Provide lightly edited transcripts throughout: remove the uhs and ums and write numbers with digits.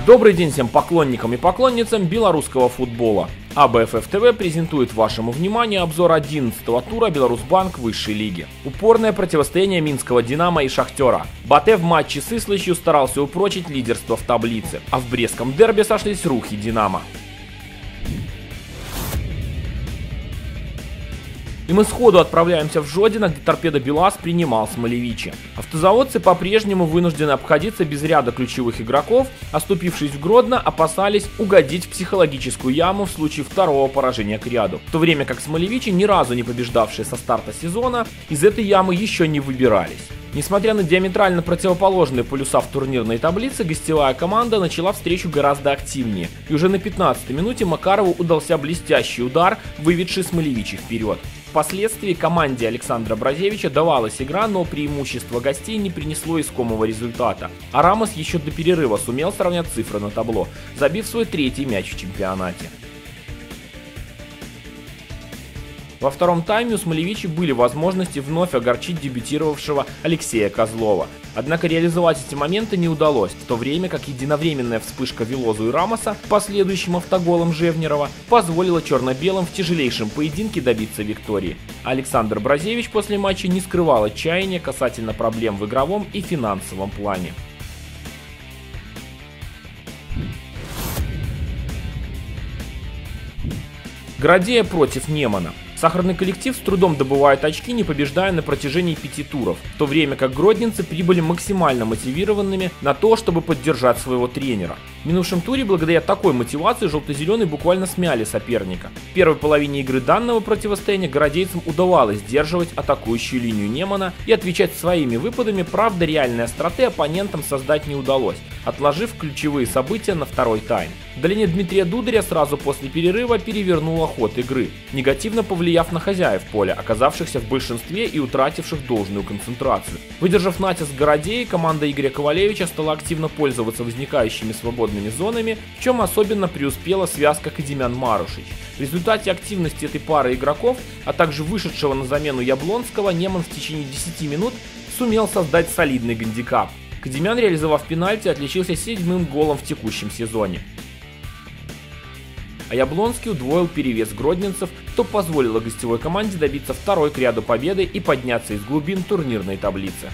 Добрый день всем поклонникам и поклонницам белорусского футбола. АБФФ ТВ презентует вашему вниманию обзор 11-го тура Беларусьбанк высшей лиги. Упорное противостояние минского «Динамо» и «Шахтера». Батэ в матче с Ислыщью старался упрочить лидерство в таблице, а в брестском дерби сошлись рухи «Динамо». И мы сходу отправляемся в Жодино, где торпедо БелАЗ принимал Смолевичи. Автозаводцы по-прежнему вынуждены обходиться без ряда ключевых игроков, оступившись в Гродно, опасались угодить в психологическую яму в случае второго поражения к ряду. В то время как Смолевичи, ни разу не побеждавшие со старта сезона, из этой ямы еще не выбирались. Несмотря на диаметрально противоположные полюса в турнирной таблице, гостевая команда начала встречу гораздо активнее. И уже на 15-й минуте Макарову удался блестящий удар, выведший Смолевичи вперед. Впоследствии команде Александра Бразевича давалась игра, но преимущество гостей не принесло искомого результата. А Рамос еще до перерыва сумел сравнять цифры на табло, забив свой третий мяч в чемпионате. Во втором тайме у Смолевичи были возможности вновь огорчить дебютировавшего Алексея Козлова. Однако реализовать эти моменты не удалось, в то время как единовременная вспышка Велозу и Рамоса, последующим автоголом Жевнерова, позволила черно-белым в тяжелейшем поединке добиться виктории. Александр Бразевич после матча не скрывал отчаяния касательно проблем в игровом и финансовом плане. Градея против Немана. Сахарный коллектив с трудом добывает очки, не побеждая на протяжении 5 туров, в то время как гродненцы прибыли максимально мотивированными на то, чтобы поддержать своего тренера. В минувшем туре благодаря такой мотивации желто-зеленые буквально смяли соперника. В первой половине игры данного противостояния городейцам удавалось сдерживать атакующую линию Немана и отвечать своими выпадами, правда реальной остроты оппонентам создать не удалось, отложив ключевые события на второй тайм. Удаление Дмитрия Дударя сразу после перерыва перевернуло ход игры, негативно повлияв на хозяев поля, оказавшихся в большинстве и утративших должную концентрацию. Выдержав натиск Городеи, команда Игоря Ковалевича стала активно пользоваться возникающими свободными зонами, в чем особенно преуспела связка Кадимян-Марушич. В результате активности этой пары игроков, а также вышедшего на замену Яблонского, Неман в течение 10 минут сумел создать солидный гандикап. Кадимян, реализовав пенальти, отличился 7-м голом в текущем сезоне. А Яблонский удвоил перевес гродненцев, что позволило гостевой команде добиться второй к ряду победы и подняться из глубин турнирной таблицы.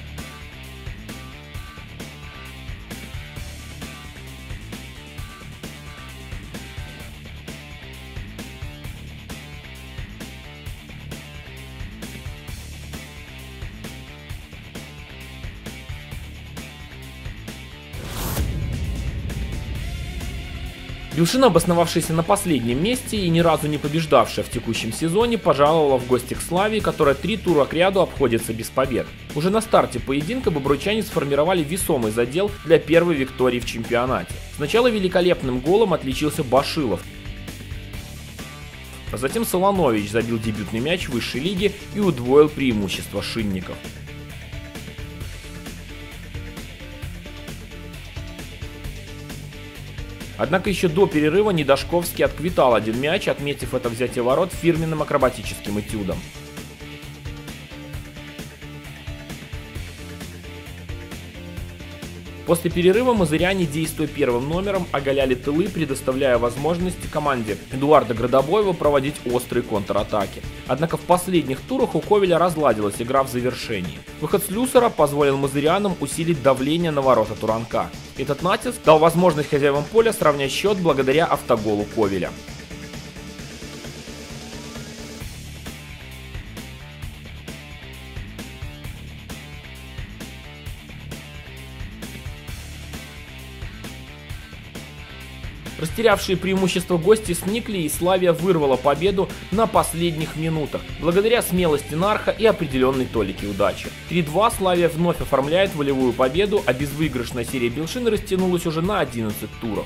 Белшина, обосновавшаяся на последнем месте и ни разу не побеждавшая в текущем сезоне, пожаловала в гости к Славии, которая 3 тура к ряду обходится без побед. Уже на старте поединка бобруйчане сформировали весомый задел для первой виктории в чемпионате. Сначала великолепным голом отличился Башилов, а затем Солонович забил дебютный мяч в высшей лиге и удвоил преимущество шинников. Однако еще до перерыва Недашковский отквитал один мяч, отметив это взятие ворот фирменным акробатическим этюдом. После перерыва мазыряне, действуя первым номером, оголяли тылы, предоставляя возможности команде Эдуарда Градобоева проводить острые контратаки. Однако в последних турах у Ковеля разладилась игра в завершении. Выход слюсара позволил мазырянам усилить давление на ворота Туранка. Этот натиск дал возможность хозяевам поля сравнять счет благодаря автоголу Ковеля. Растерявшие преимущество гости сникли, и Славия вырвала победу на последних минутах, благодаря смелости Нарха и определенной толике удачи. 3-2 Славия вновь оформляет волевую победу, а безвыигрышная серия Белшины растянулась уже на 11 туров.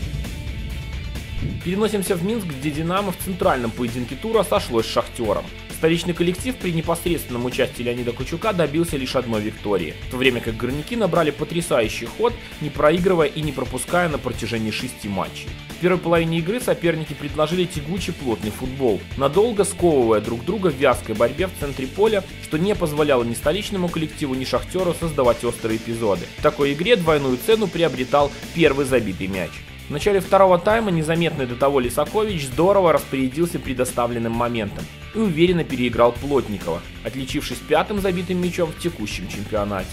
Переносимся в Минск, где Динамо в центральном поединке тура сошлось с Шахтером. Столичный коллектив при непосредственном участии Леонида Кучука добился лишь одной виктории, в то время как горняки набрали потрясающий ход, не проигрывая и не пропуская на протяжении 6 матчей. В первой половине игры соперники предложили тягучий плотный футбол, надолго сковывая друг друга в вязкой борьбе в центре поля, что не позволяло ни столичному коллективу, ни Шахтеру создавать острые эпизоды. В такой игре двойную цену приобретал первый забитый мяч. В начале второго тайма незаметный до того Лисакович здорово распорядился предоставленным моментом и уверенно переиграл Плотникова, отличившись 5-м забитым мячом в текущем чемпионате.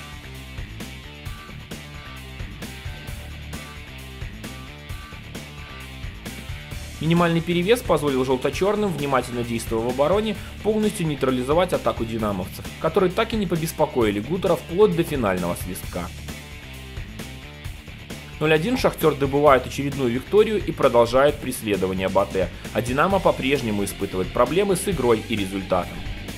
Минимальный перевес позволил желто-черным, внимательно действуя в обороне, полностью нейтрализовать атаку динамовцев, которые так и не побеспокоили Гутера вплоть до финального свистка. 0-1 Шахтер добывает очередную викторию и продолжает преследование Батэ, а Динамо по-прежнему испытывает проблемы с игрой и результатом.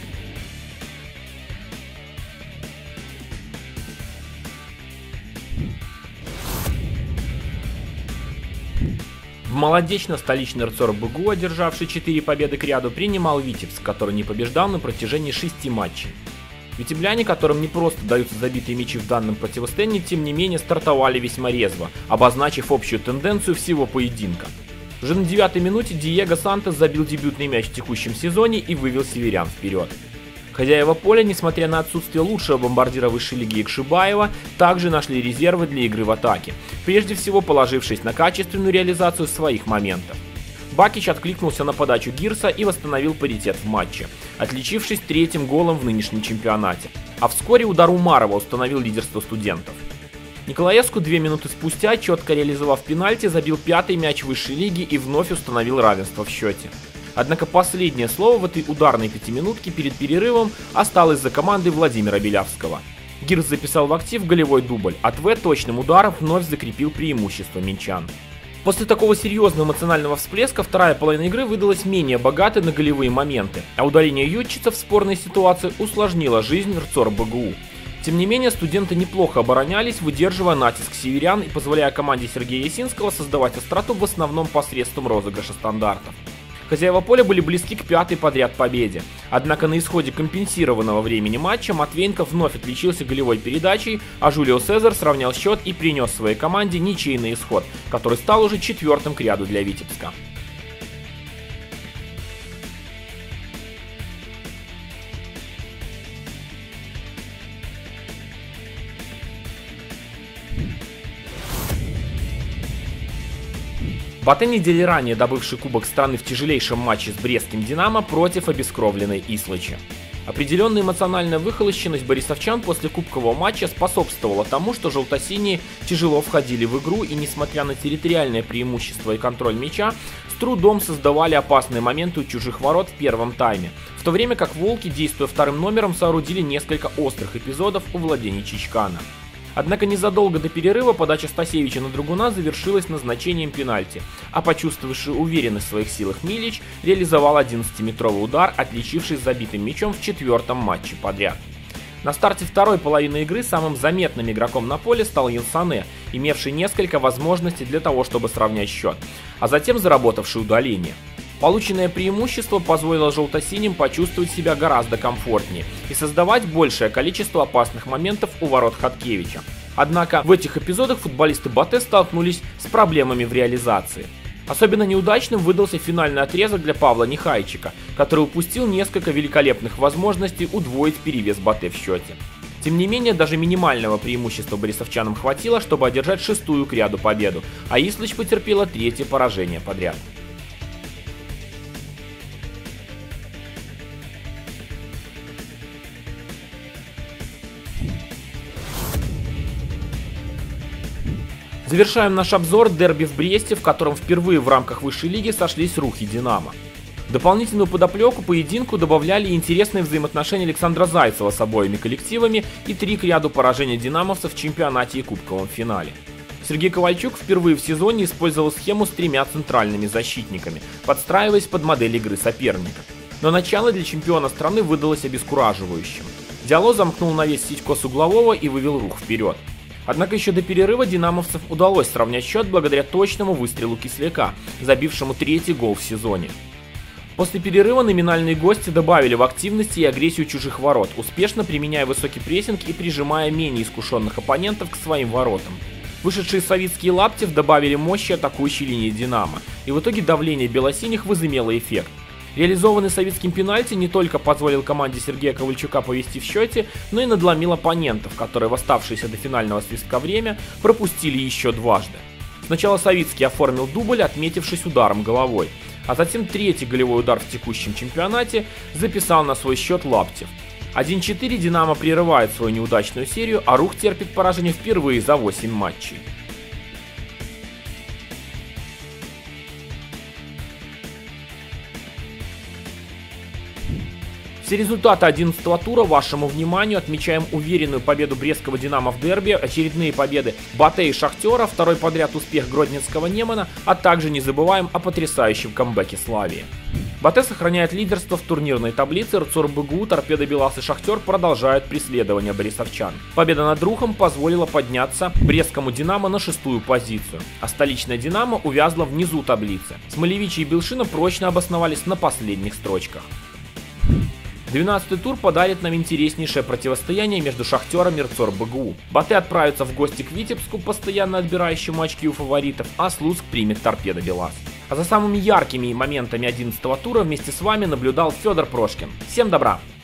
В Молодечно столичный РЦОР БГУ, одержавший 4 победы к ряду, принимал Витебск, который не побеждал на протяжении 6 матчей. Витебляне, которым не просто даются забитые мячи в данном противостоянии, тем не менее стартовали весьма резво, обозначив общую тенденцию всего поединка. Уже на 9-й минуте Диего Сантос забил дебютный мяч в текущем сезоне и вывел северян вперед. Хозяева поля, несмотря на отсутствие лучшего бомбардира высшей лиги Икшибаева, также нашли резервы для игры в атаке, прежде всего положившись на качественную реализацию своих моментов. Бакич откликнулся на подачу Гирса и восстановил паритет в матче, отличившись 3-м голом в нынешнем чемпионате. А вскоре удар Умарова установил лидерство студентов. Николаевску 2 минуты спустя, четко реализовав пенальти, забил 5-й мяч высшей лиги и вновь установил равенство в счете. Однако последнее слово в этой ударной пятиминутке перед перерывом осталось за командой Владимира Белявского. Гирс записал в актив голевой дубль, а ТВ точным ударом вновь закрепил преимущество минчан. После такого серьезного эмоционального всплеска вторая половина игры выдалась менее богатой на голевые моменты, а удаление Ютчица в спорной ситуации усложнило жизнь РЦОР БГУ. Тем не менее, студенты неплохо оборонялись, выдерживая натиск северян и позволяя команде Сергея Ясинского создавать остроту в основном посредством розыгрыша стандартов. Хозяева поля были близки к 5-й подряд победе, однако на исходе компенсированного времени матча Матвеенко вновь отличился голевой передачей, а Жулио Сезар сравнял счет и принес своей команде ничейный исход, который стал уже 4-м к ряду для Витебска. Батэ недели ранее добывший кубок страны в тяжелейшем матче с брестским «Динамо» против обескровленной Ислычи. Определенная эмоциональная выхолощенность борисовчан после кубкового матча способствовала тому, что желто-синие тяжело входили в игру и, несмотря на территориальное преимущество и контроль мяча, с трудом создавали опасные моменты у чужих ворот в первом тайме, в то время как волки, действуя вторым номером, соорудили несколько острых эпизодов у владений Чичкана. Однако незадолго до перерыва подача Стасевича на Драгуна завершилась назначением пенальти, а почувствовавший уверенность в своих силах Милич реализовал 11-метровый удар, отличившись забитым мячом в 4-м матче подряд. На старте второй половины игры самым заметным игроком на поле стал Янсане, имевший несколько возможностей для того, чтобы сравнять счет, а затем заработавший удаление. Полученное преимущество позволило желто-синим почувствовать себя гораздо комфортнее и создавать большее количество опасных моментов у ворот Хаткевича. Однако в этих эпизодах футболисты Батэ столкнулись с проблемами в реализации. Особенно неудачным выдался финальный отрезок для Павла Нехайчика, который упустил несколько великолепных возможностей удвоить перевес Батэ в счете. Тем не менее, даже минимального преимущества борисовчанам хватило, чтобы одержать 6-ю к ряду победу, а Ислыч потерпела 3-е поражение подряд. Завершаем наш обзор дерби в Бресте, в котором впервые в рамках высшей лиги сошлись Рух и Динамо. Дополнительную подоплеку поединку добавляли интересные взаимоотношения Александра Зайцева с обоими коллективами и 3 к ряду поражения динамовцев в чемпионате и кубковом финале. Сергей Ковальчук впервые в сезоне использовал схему с 3 центральными защитниками, подстраиваясь под модель игры соперника. Но начало для чемпиона страны выдалось обескураживающим. Диало замкнул навес Ситько с углового и вывел Рух вперед. Однако еще до перерыва динамовцев удалось сравнять счет благодаря точному выстрелу Кисляка, забившему 3-й гол в сезоне. После перерыва номинальные гости добавили в активности и агрессию чужих ворот, успешно применяя высокий прессинг и прижимая менее искушенных оппонентов к своим воротам. Вышедшие Савицкий и Лаптев добавили мощи атакующей линии «Динамо», и в итоге давление белосиних возымело эффект. Реализованный Савицким пенальти не только позволил команде Сергея Ковальчука повести в счете, но и надломил оппонентов, которые в оставшееся до финального свистка время пропустили еще дважды. Сначала Савицкий оформил дубль, отметившись ударом головой, а затем третий голевой удар в текущем чемпионате записал на свой счет Лаптев. 1-4 «Динамо» прерывает свою неудачную серию, а «Рух» терпит поражение впервые за 8 матчей. Все результаты 11-го тура вашему вниманию. Отмечаем уверенную победу брестского «Динамо» в дерби, очередные победы «Батэ» и «Шахтера», второй подряд успех гродненского «Немана», а также не забываем о потрясающем камбэке «Славии». «Батэ» сохраняет лидерство в турнирной таблице, РЦОР-БГУ, «Торпедо Белас» и «Шахтер» продолжают преследование борисовчан. Победа над «Рухом» позволила подняться брестскому «Динамо» на 6-ю позицию, а столичная «Динамо» увязла внизу таблицы. Смолевичи и Белшина прочно обосновались на последних строчках. 12-й тур подарит нам интереснейшее противостояние между «Шахтером» и РЦОР-БГУ. «Батэ» отправится в гости к Витебску, постоянно отбирающему очки у фаворитов, а Слуцк примет «Торпедо Белас». А за самыми яркими моментами 11-го тура вместе с вами наблюдал Федор Прошкин. Всем добра!